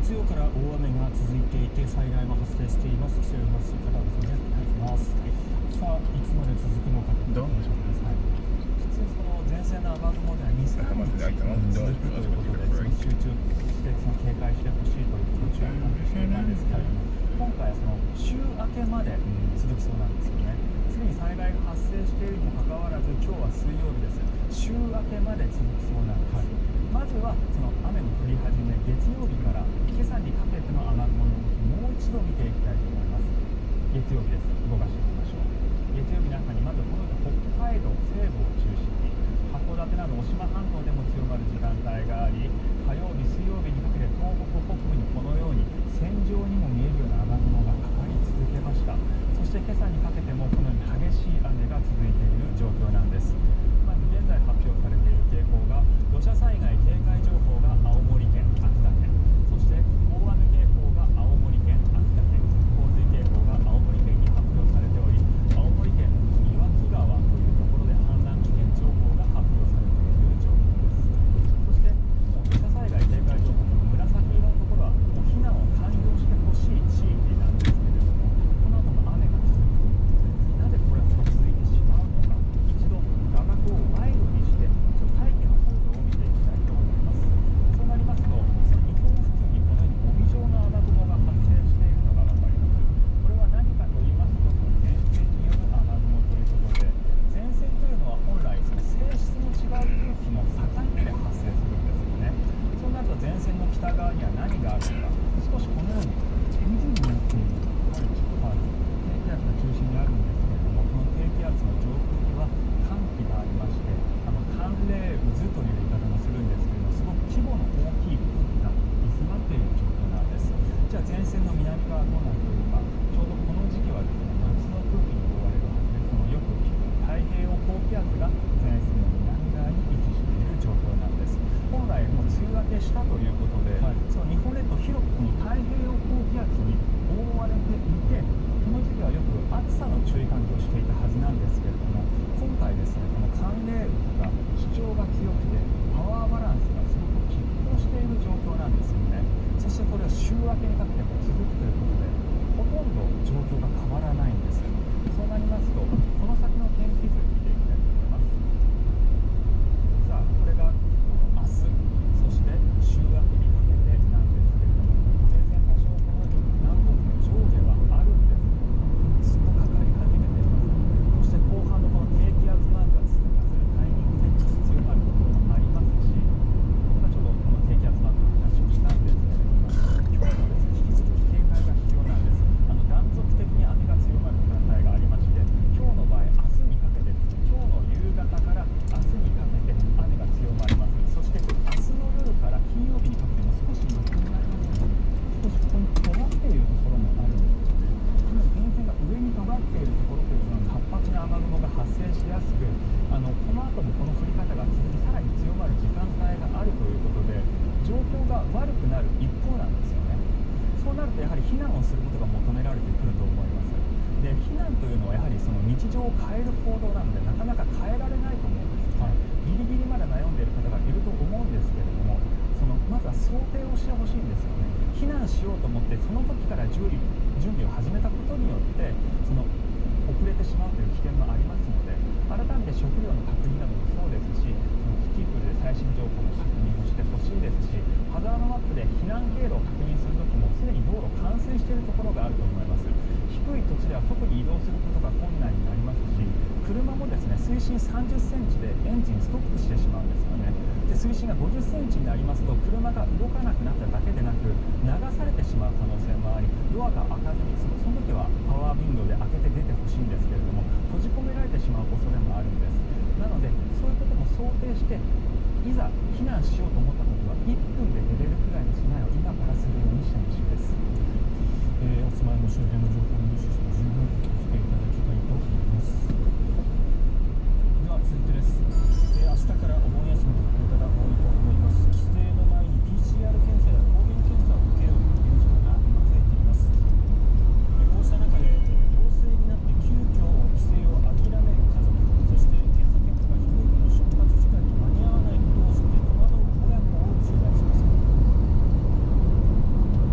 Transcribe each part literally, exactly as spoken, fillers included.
月曜から大雨が続いていて災害も発生しています。気象予報士の方ですね。お願いします。はい、さあいつまで続くのかどうもします。 はい、普通その前線の雨雲ではに、さんにち続くということで、その集中してその警戒してほしいということを注意喚起していたんですけれども、今回はその週明けまで続きそうなんですよね。すでに災害が発生しているにもかかわらず、今日は水曜日です。週明けまで続きそうなんです。はい、まずはその雨の降り始め、月曜日から今朝にかけての雨雲の動き、もう一度見ていきたいと思います。月曜日です。動かしていきましょう。月曜日の朝にまずこの北海道西部を中心に函館など渡島半島でも強まる時間帯があり、火曜日、水曜日にかけて東北北部にこのように線状にも見えるような雨雲がかかり続けました。そして今朝にかけてもこのように激しい雨が続いている状況なんです。まず現在発表されている警報が、土砂災害警戒情報が青森県、秋田県、そして大雨警報が青森県、秋田県、洪水警報が青森県に発表されており、青森県の岩木川というところで氾濫危険情報が発表されている状況です。そしてもう土砂災害警戒情報の紫色のところはもう避難を完了してほしい地域なんですけれども、この後も雨が続くということで、なぜこれほど続いてしまうのか、一度画角をワイドにしてちょっと大気の構造を見ていきたいと思います。そうなりますと、その日本付近にこのように帯状の雨雲が発生しているのが分かります。これは何かと言いますと、その前線による雨雲ということで、前線というのは本来その性質の違う空気の境目で発生するんですよね。そうなると前線の北側には何があるのか、少しこのように円陣になっている、はい、低気圧が中心にあるんですけれども、この低気圧の上空には寒気がありまして、あの寒冷渦という言い方もするんですけれども、すごく規模の大きい空気が居座っている状況なんです。じゃあ前線の南側はどうなっているか、ちょうどこの時期はですね、夏の空気に覆われるはずで、そのよく聞く太平洋高気圧が前線の南側に位置している状況なんです。本来もう梅雨明けしたということで、はい、その日本列島広くこの太平洋高気圧に覆われていて、この時期はよく暑さの注意喚起をしていたはずなんですけれども、今回ですね、この寒冷渦が主張が強くてパワーバランスがすごく拮抗している状況なんですよね。そしてこれは週明けにかけても続くということで、ほとんど状況が変わらないんです。そうなりますと、この先の天気図見ていきたいと思います。さあこれが明日、そして週明けにかけてなんですけれども、前線多少このように南北の上下はあるんですけれども、ずっとかかり始めています。そして後半のこの低気圧マークが通過するタイミングで強まることもありますし、今ちょうどこの低気圧マークの話をしたんですけれども、今日もですね、引き続き警戒が必要なんです。あの断続的に雨が強まる時間帯がありまして、今日の場合、明日にかけてですね、今日の夕方から明日にかけて雨が強まります。そして明日の夜から金曜日にかけても少し弱くなりますので、少しここに尖っているところもあるんですよね。この前線が上に尖っているところというのは活発な雨雲が発生しやすく、あのこの後もこの降り方が続き、さらに強まる時間帯があるということで、状況が悪くなる一方なんですよね。そうなるとやはり避難をすることが求められてくると思います。で、避難というのはやはりその日常を変える行動なので、なかなか変えられないと思うんですよね。ギリギリまで悩んでいる方がいると思うんですけれども、そのまずは想定をしてほしいんですよね。避難しようと思ってその時から準備準備を始めたことによってその遅れてしまうという危険もありますので、改めて食料の確認などもそうですし、そのキキクルで最新情報の確認をしてほしいですし、ハザードマップで避難経路を確認するときもすでに道路冠水しているところがあると思います。低い土地では特に移動することが困難になりますし、車もですね、水深さんじゅっセンチでエンジンストップしてしまうんですよね。で、水深がごじゅっセンチになりますと、車が動かなくなっただけでなく流されてしまう可能性もあり、ドアが開かずに、そのその時はパワーウィンドウで開けて出てほしいんですけれども、閉じ込められてしまう恐れもあるんです。なのでそういうことも想定して、いざ避難しようと思った時はいっぷんで出れるくらいの備えを今からするようにしてほしいです。 えー、お住まいの周辺の情報を入手して十分お付けいただきたいと思います。では続いてです、えー、明日からお盆休みという方多いと思います。帰省の前に ピーシーアール 検査や抗原検査を受けるという人が今増えています。えー、こうした中で、えー、陽性になって急遽帰省を諦める家族、そして検査結果が飛行機の出発時間に間に合わないことを知って戸惑う親子を取材しました。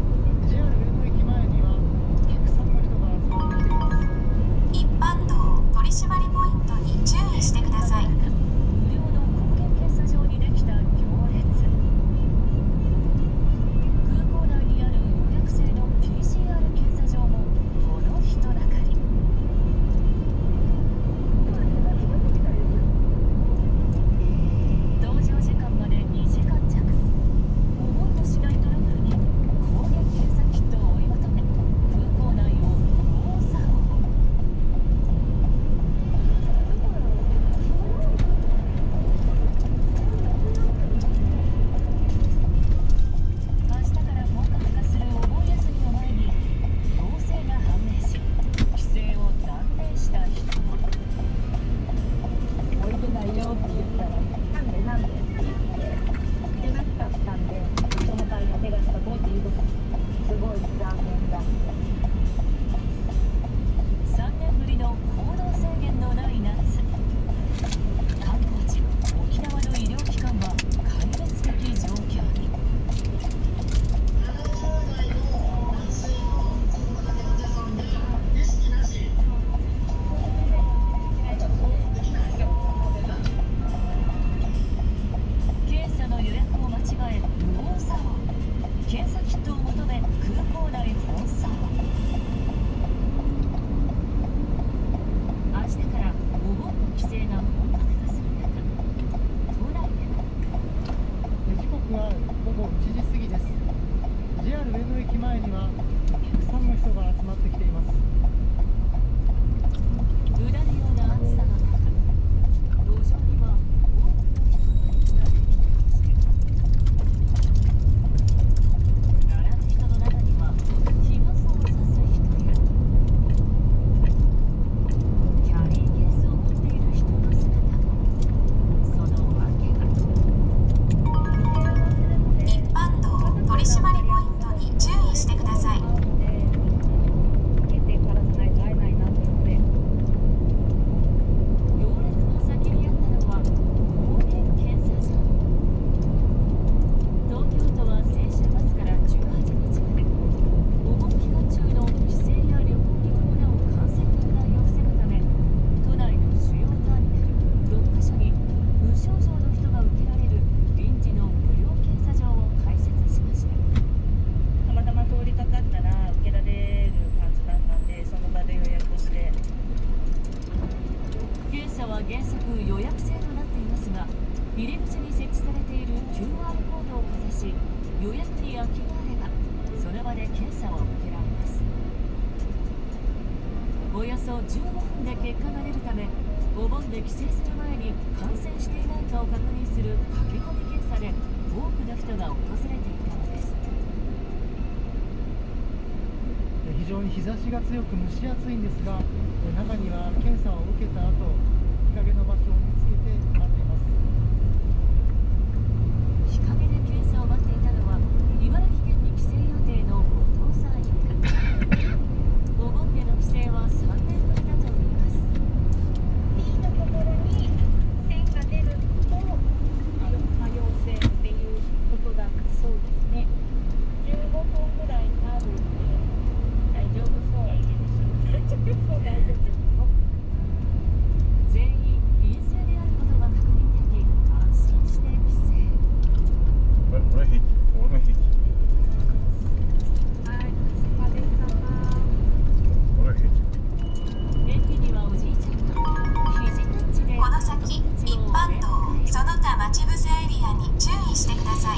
ントに注意してください。 無料の抗原検査場にできた行列。空港内にある予約制の ピーシーアール 検査場もこの人だかり。搭乗時間までにじかん弱。思いもしないトラブルに抗原検査キットを追い求め、空港内を大騒ぎ。明日から本格化するお盆休みを前に陽性が判明し、帰省を断念した人も。 置いてないよって言ったら、なんでなんでって言って出なかったんで、その代わり手がしたぼっていうこと、すごい残念だ。 さんねんぶりの行動制限のない夏。観光地沖縄の医療機関は壊滅的状況に。検査の予約を間違え無音作法。検査キットを求め空港内奔走。明日からお盆の規制が本格化する中、都内でも時刻は午後いちじ過ぎです。 ジェイアール 上野駅前にはたくさんの人が集まってきています。 うだるような暑さの中、路上には多くの人の列ができていました。並ぶ人の中には日傘を差す人やキャリーケースを持っている人の姿も。その訳は一般道取り締まりポイントに注意してください。 閉店からしないと会えないなと思って。 行列の先にあったのは抗原検査場。東京都は先週末からじゅうはちにちまでお盆期間中の帰省や旅行に伴う感染拡大を防ぐため、都内の主要ターミナルろっかしょに無症状の人が受けられる臨時の無料検査場を開設しました。 たまたま通りかかったら受けられる感じだったんで、その場で予約して。 検査は原則予約制となっていますが、入り口に設置されている キューアール コードをかざし、予約に空きがあればその場で検査を受けられます。およそじゅうごふんで結果が出るため、お盆で帰省する前に感染していないかを確認する駆け込み検査で多くの人が訪れていたのです。 非常に日差しが強く蒸し暑いんですが、中には検査を受けた後、日陰の場所を見つけて待っています。 日陰で検査を待っていたのは茨城県に帰省予定の後藤さん一家。お盆での帰省はさんねんぶりだといいます。 P のところに線が出ると、あのまあ陽性っていうことだそうですね。じゅうごふんぐらいになるんで大丈夫そう。大丈夫そう。大丈夫そう。 全員陰性であることが確認でき、安心して帰省。 俺俺平気俺も平気はい、お疲れ様。 俺平気駅にはおじいちゃんが肘タッチでこの先一般道その他待ち伏せエリアに注意してください。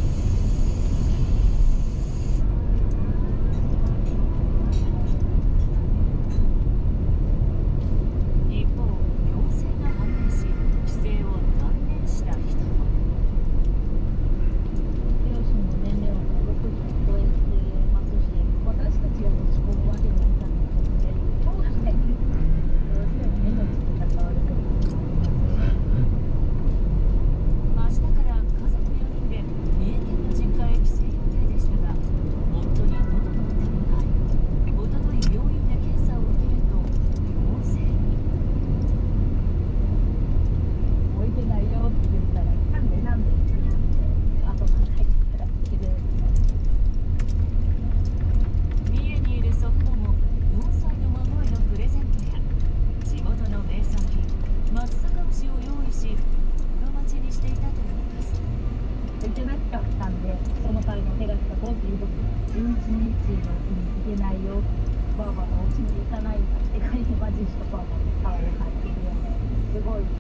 一方、陽性が判明し帰省を断念した人も。 両親の年齢はろくじゅう超えてますし、私たちが持ち込むわけにはいかないので、どうしてどうしても命に関わることになります。 明日から家族よにんで三重し心待ちにしていたといいます。 忙しかったんで、その際の手が来たとっていうことで、じゅういちにちの日に行けないよ、ばあばのお家に